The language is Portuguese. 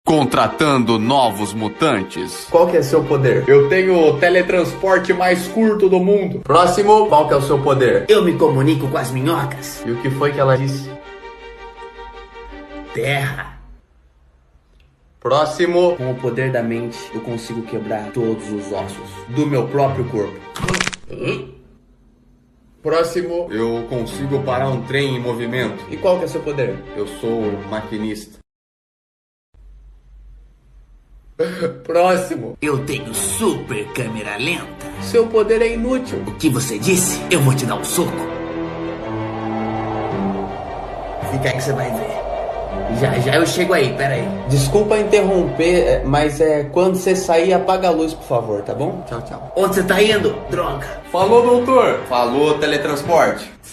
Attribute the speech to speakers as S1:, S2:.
S1: Contratando novos mutantes.
S2: Qual que é seu poder?
S3: Eu tenho o teletransporte mais curto do mundo.
S2: Próximo, qual que é o seu poder?
S4: Eu me comunico com as minhocas.
S2: E o que foi que ela disse?
S4: Terra.
S2: Próximo.
S4: Com o poder da mente, eu consigo quebrar todos os ossos do meu próprio corpo.
S2: Próximo.
S3: Eu consigo parar um trem em movimento.
S2: E qual que é seu poder?
S3: Eu sou maquinista.
S2: Próximo.
S4: Eu tenho super câmera lenta.
S2: Seu poder é inútil.
S4: O que você disse? Eu vou te dar um soco. Fica aí que você vai ver. Já eu chego aí, pera aí.
S2: Desculpa interromper, mas quando você sair, apaga a luz, por favor, tá bom? Tchau, tchau.
S4: Onde você tá indo? Droga.
S3: Falou, doutor. Falou, teletransporte.